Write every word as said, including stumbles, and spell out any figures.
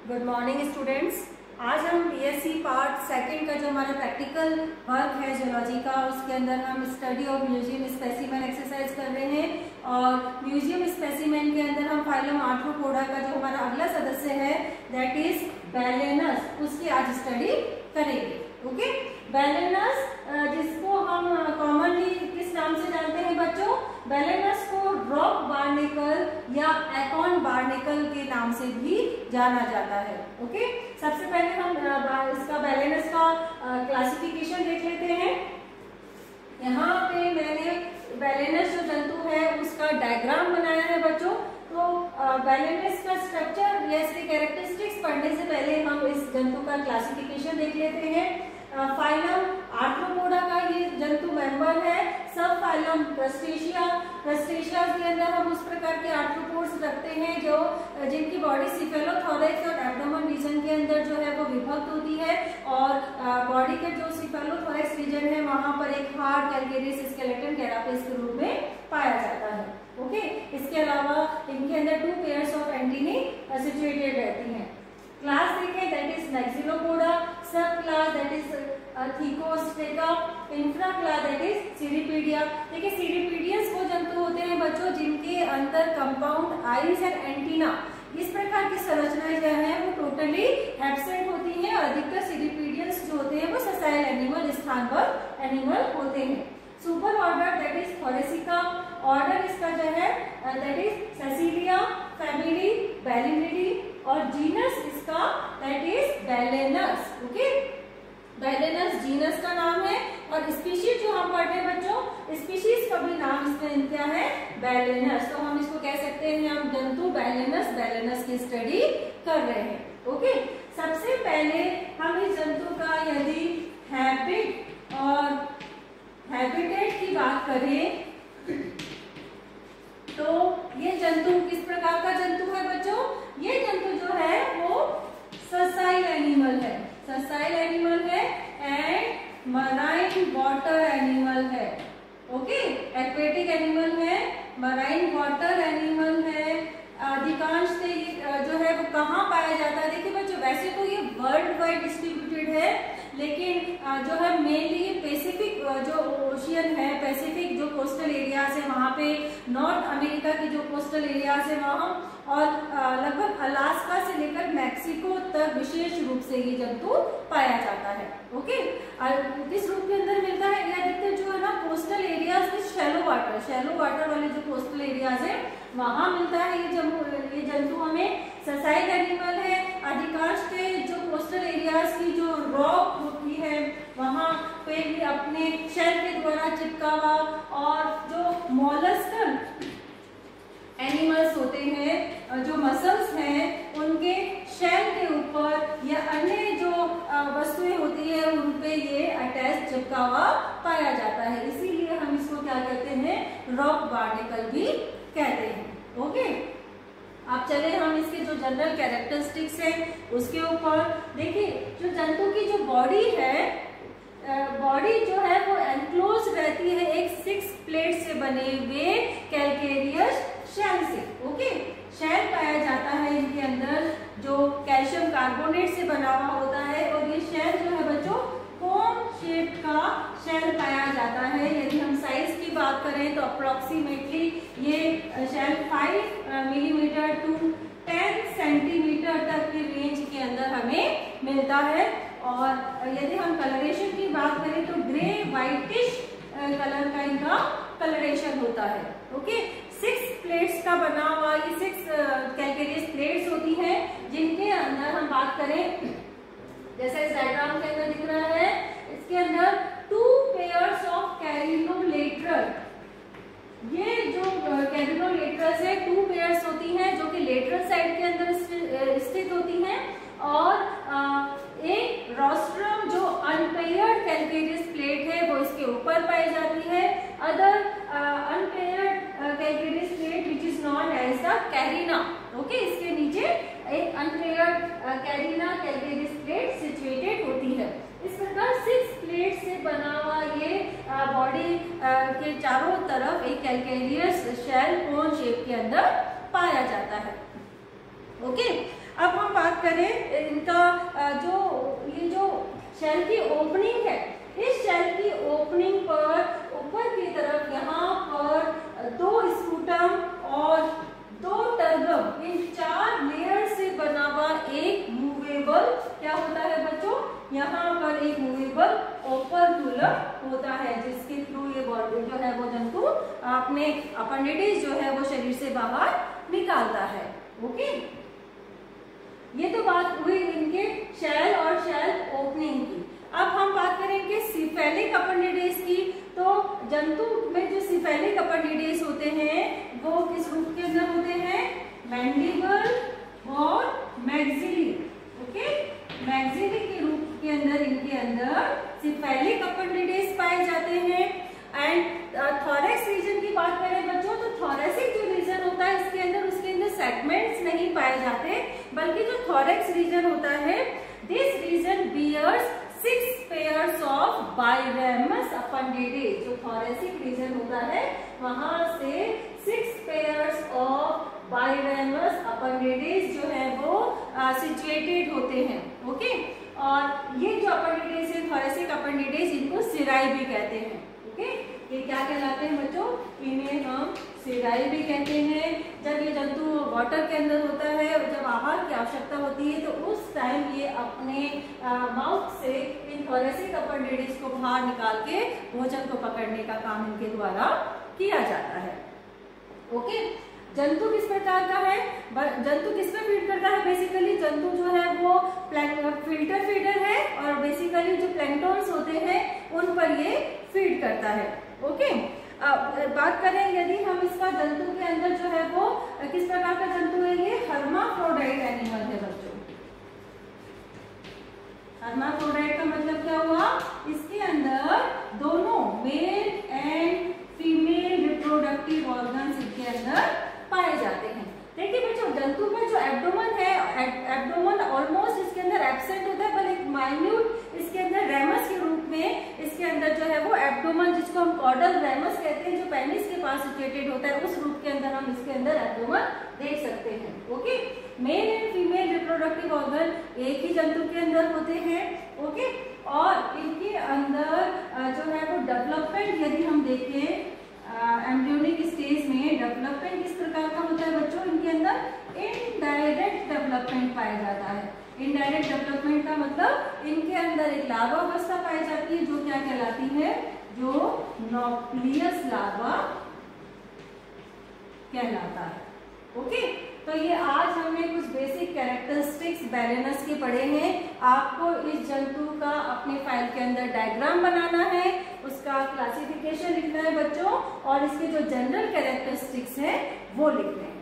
Good morning students. आज हम BSc part second का जो हमारा प्रैक्टिकल वर्क है जियोलॉजी का, उसके अंदर हम study of museum specimen exercise कर रहे हैं और म्यूजियम स्पेसिमेन के अंदर हम फाइलम आर्थ्रोपोडा का जो हमारा अगला सदस्य है दैट इज बैलेनस, उसकी आज स्टडी करेंगे। ओके, बैलेनस जिसको हम कॉमनली किस नाम से जानते हैं बच्चों? बैलेनस को रॉक बार्नेकल या एकॉन बार्नेकल के नाम से भी जाना जाता है। ओके, सबसे पहले हम इसका बैलेनस का क्लासिफिकेशन देख लेते हैं। यहाँ पे मैंने बैलेनस जो जंतु है उसका डायग्राम बनाया है बच्चों। तो बैलेनस का स्ट्रक्चर या इसके कैरेक्टरिस्टिक्स पढ़ने से पहले हम इस जंतु का क्लासिफिकेशन देख लेते हैं। फाइलम आर्थ्रोपोडा का ये जंतु मेंबर है। सब फाइलम क्रस्टेशिया, क्रस्टेशिया के अंदर हम उस प्रकार के आर्थ्रोपोड्स रखते हैं जो जिनकी बॉडी सिफेलोथोरैक्स और एब्डोमेन रीजन के अंदर जो है वो विभक्त होती है और बॉडी के जो सिफेलोथोरैक्स रीजन है वहां पर एक हार्ड कैल्केरियस स्केलेटन कैरापेस के रूप में पाया जाता है। ओके, इसके अलावा इनके अंदर two pairs of antennae situated रहती हैं। क्लास देखें that is Maxillopoda, sub class that is Thecostraca, infra class that is Cirripedia. देखिए सीरीपीडियंस वो जंतु होते हैं बच्चों जिनके अंदर कंपाउंड आईज एंड एंटीना इस प्रकार की संरचनाएं जो है वो टोटली एब्सेंट होती हैं और अधिकतर सीरीपीडियंस जो होते हैं वो ससाइल एनिमल स्थान पर एनिमल होते हैं। Super order that is Thoracica, order इसका जो है that is Sessilia, family Balanidae और जीनस इसका that is Balanus. Okay, Balanus genus का नाम है और स्पीशीज जो हम पढ़ते हैं बच्चों, स्पीशीज का भी नाम इसमें क्या है? बैलेनस। तो हम इसको कह सकते हैं हम जंतु बैलेनस बैलेनस की स्टडी कर रहे हैं। ओके, सबसे पहले हम इस जंतु का यदि हैबिट और हैबिटेट की बात करें तो ये जंतु किस प्रकार का जंतु है बच्चों? ये जंतु जो है वो ससाइल एनिमल है, ससाइल एनिमल है एंड मराइन वाटर एनिमल है। ओके, एक्वेटिक एनिमल है, मराइन वाटर एनिमल है। अधिकांश से ये जो है वो कहाँ पाया जाता है? देखिए बच्चों, वैसे तो ये वर्ल्ड वाइड डिस्ट्रीब्यूटेड है लेकिन जो है मेनली ये पैसिफिक जो ओशियन है, पैसिफिक जो कोस्टल एरियाज है वहाँ पे, नॉर्थ अमेरिका की जो कोस्टल एरियाज है वहाँ और लगभग अलास्का से लेकर मैक्सिको तक विशेष रूप से ये जंतु पाया जाता है। ओके, किस रूप के अंदर मिलता है? या देखते जो है ना कोस्टल एरियाज में शैलो वाटर, शैलो वाटर वाले जो कोस्टल एरियाज है वहाँ मिलता है ये जंतु। ये जंतु हमें ससाइल एनिमल है। अधिकांश के जो कोस्टल एरियाज की जो रॉक होती है वहाँ पे भी अपने शेल के द्वारा चिपका हुआ और जो मॉलस्कन एनिमल्स होते हैं, जो मसल्स हैं, उनके शेल के ऊपर या अन्य जो वस्तुएं होती है उन पे ये अटैच चिपका हुआ पाया जाता है। इसीलिए हम इसको क्या कहते हैं? रॉक बार्नेकल भी कहते हैं। ओके, अब चले हम इसके जो जनरल कैरेक्टरिस्टिक्स हैं उसके ऊपर। देखिए जो जंतु की जो बॉडी है, बॉडी जो है वो एनक्लोज रहती है एक सिक्स प्लेट से बने हुए कैल्केरियस शेल से। ओके, शेल पाया जाता है इनके अंदर जो कैल्शियम कार्बोनेट से बना हुआ होता है और ये शेल जो है बच्चों कोन शेप का शेल पाया जाता है। यदि हम साइज की बात करें तो अप्रोक्सीमेटली ये shell five millimetre to ten centimetre तक की रेंज के अंदर हमें मिलता है। और यदि हम कलरेशन की बात करें तो ग्रे व्हाइटिश कलर का इनका कलरेशन होता है। ओके, सिक्स प्लेट्स का बना हुआ ये सिक्स कैल्केरियस प्लेट्स होती हैं जिनके अंदर हम बात करें जैसा इस डायग्राम के अंदर दिख रहा है, इसके अंदर टू पेयर्स ऑफ कैरिनोलेटरल, ये जो कैरिनोलेटरल्स है टू पेयर्स होती हैं जो कि लेटरल साइड के अंदर स्थित होती हैं और एक रोस्ट्रम जो अनपेयर्ड कैल्केरियस प्लेट है वो इसके ऊपर पाई जाती है। Other unpaired calcareous plate which is known as the carina. Okay, इसके नीचे एक unpaired carina calcareous plate situated होती है। इस प्रकार सिक्स प्लेट से बना हुआ ये बॉडी के चारों तरफ एक कैल्केरियस शेल कोन शेप के अंदर पाया जाता है। ओके, अब हम बात करें इनका जो ये जो शेल की ओपनिंग है, इस शेल की ओपनिंग पर ऊपर की तरफ यहाँ पर दो स्पूटम और दो टर्गम, इन चार लेयर से बना हुआ एक मूवेबल क्या होता है बच्चों, यहाँ पर एक मूवेबल ओपर्कुलम होता है, जिसके थ्रू ये बॉडी जो है वो जंतु अपने अपेंडिसेस जो है वो शरीर से बाहर निकालता है। ओके, ये तो बात हुई इनके शेल और शेल ओपनिंग की। अब हम बात करेंगे सिफेलिक अपेंडिसेस की। तो जंतु में जो सिफेलिक अपेंडिसेस होते हैं वो किस रूप के अंदर होते हैं, मैंडिबल और मैक्सिली। ओके, मैक्सिली के रूप के अंदर इनके अंदर सिफेलिक अपेंडिसेस पाए जाते हैं। एंड थोरैक्स रीजन की बात करें बच्चों, तो थोरैसिक जो रीजन होता है इसके अंदर उसके अंदर सेगमेंट्स नहीं पाए जाते, बल्कि जो थोरैक्स रीजन होता है, this region bears six pairs of biramous appendices. जो थोरैसिक रीजन होता है वहां से six pairs of biramous appendices जो है वो सिचुएटेड होते हैं। ओके, और ये जो अपेंडिसेस है थोरैसिक अपेंडिसेस, इनको सिराई भी कहते हैं। ओके, ये क्या कहलाते हैं बच्चों, इन्हें हम सिराई भी कहते हैं। जब ये जंतु वाटर के अंदर होता है, जब आहार की आवश्यकता होती है, तो उस टाइम ये अपने माउथ से इन थोरैसिक अपेंडिसेस को बाहर निकाल के भोजन को पकड़ने का काम इनके द्वारा किया जाता है। ओके, जंतु किस प्रकार का है, जंतु किस में फीड करता है, बेसिकली जंतु जो है वो फिल्टर फीडर है, और बेसिकली जो प्लैंक्टन्स होते हैं उन पर ये फीड करता है। ओके, अब बात करें यदि हम इसका जंतु के अंदर जो है वो किस प्रकार का जंतु है, ये हर्माफ्रोडाइट एनिमल है बच्चों। हर्माफ्रोडाइट का मतलब क्या हुआ, इसके अंदर दोनों male and female reproductive organs इसके अंदर पाए जाते हैं। देखिए बच्चों, जंतु में जो एब्डोमेन है, एब्डोमेन ऑलमोस्ट इसके अंदर एब्सेंट होता है, पर एक माइन्यूट इसके अंदर रेमस के रूप में इसके अंदर जो है वो एब्डोमेन, जिसको हम कॉर्डल रेमस कहते हैं, जो पेनिस के पास सिचुएटेड होता है, उस रूप के अंदर हम इसके अंदर एब्डोमेन देख सकते हैं। Okay, male and female reproductive organ एक ही जंतु के अंदर होते हैं। ओके, और इनके अंदर जो है वो डेवलपमेंट यदि हम देखें एम्ब्रियोनिक स्टेज में, डेवलपमेंट किस प्रकार का होता है बच्चों, इनके अंदर इनडायरेक्ट डेवलपमेंट पाया जाता है। इनडायरेक्ट डेवलपमेंट का मतलब इनके अंदर एक लार्वा अवस्था पाई जाती है, जो क्या कहलाती है, जो नॉक्लियस लार्वा कहलाता है। ओके, तो ये आज हमने कुछ बेसिक कैरेक्टरिस्टिक्स बैलेनस के पढ़े हैं। आपको इस जंतु का अपने फाइल के अंदर डायग्राम बनाना है, उसका क्लासिफिकेशन लिखना है बच्चों, और इसके जो जनरल कैरेक्टरिस्टिक्स हैं वो लिखने हैं।